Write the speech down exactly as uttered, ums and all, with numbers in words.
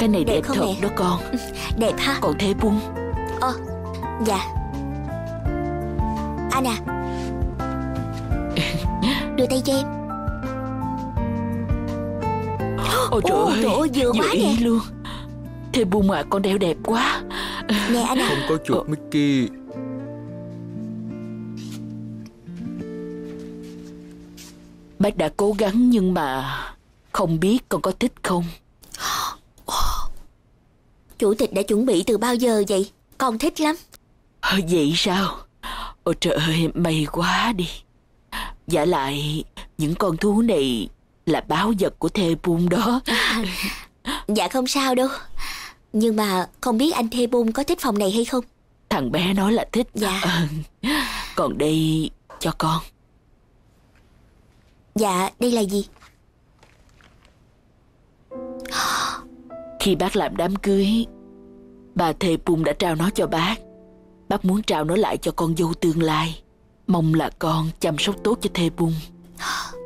Cái này đẹp, đẹp không thật mẹ? đó con. Đẹp ha. Còn thê bung. Ờ, dạ. Anh à, đưa tay cho em. Ôi trời Ồ, ơi, trời ơi, vừa quá ý nè. luôn. Thê bung à, con đeo đẹp quá. Nè anh à. Không có chuột Mickey. Bác đã cố gắng nhưng mà không biết con có thích không. Chủ tịch đã chuẩn bị từ bao giờ vậy? Con thích lắm. Ờ, Vậy sao? Ôi trời ơi, may quá đi. Vả lại, những con thú này là báu vật của thê bung đó. Dạ không sao đâu. Nhưng mà không biết anh Thê Bung có thích phòng này hay không? Thằng bé nói là thích. Dạ. Ờ, Còn đây cho con. Dạ, đây là gì? Khi bác làm đám cưới, bà thê bung đã trao nó cho bác. Bác muốn trao nó lại cho con dâu tương lai. Mong là con chăm sóc tốt cho thê bung.